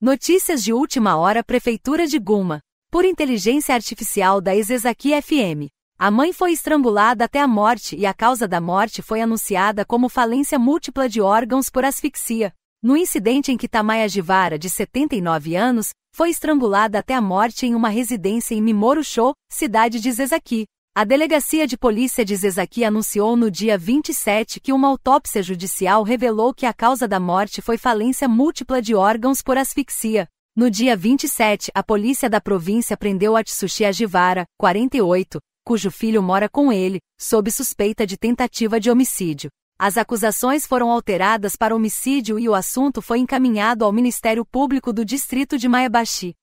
Notícias de última hora. Prefeitura de Guma. Por inteligência artificial da Ezezaki FM. A mãe foi estrangulada até a morte e a causa da morte foi anunciada como falência múltipla de órgãos por asfixia. No incidente em que Tamaya Jivara, de 79 anos, foi estrangulada até a morte em uma residência em Mimoro-sho, cidade de Ezezaki. A Delegacia de Polícia de Ezezaki anunciou no dia 27 que uma autópsia judicial revelou que a causa da morte foi falência múltipla de órgãos por asfixia. No dia 27, a polícia da província prendeu Atsushi Jivara, 48, cujo filho mora com ele, sob suspeita de tentativa de homicídio. As acusações foram alteradas para homicídio e o assunto foi encaminhado ao Ministério Público do Distrito de Maebashi.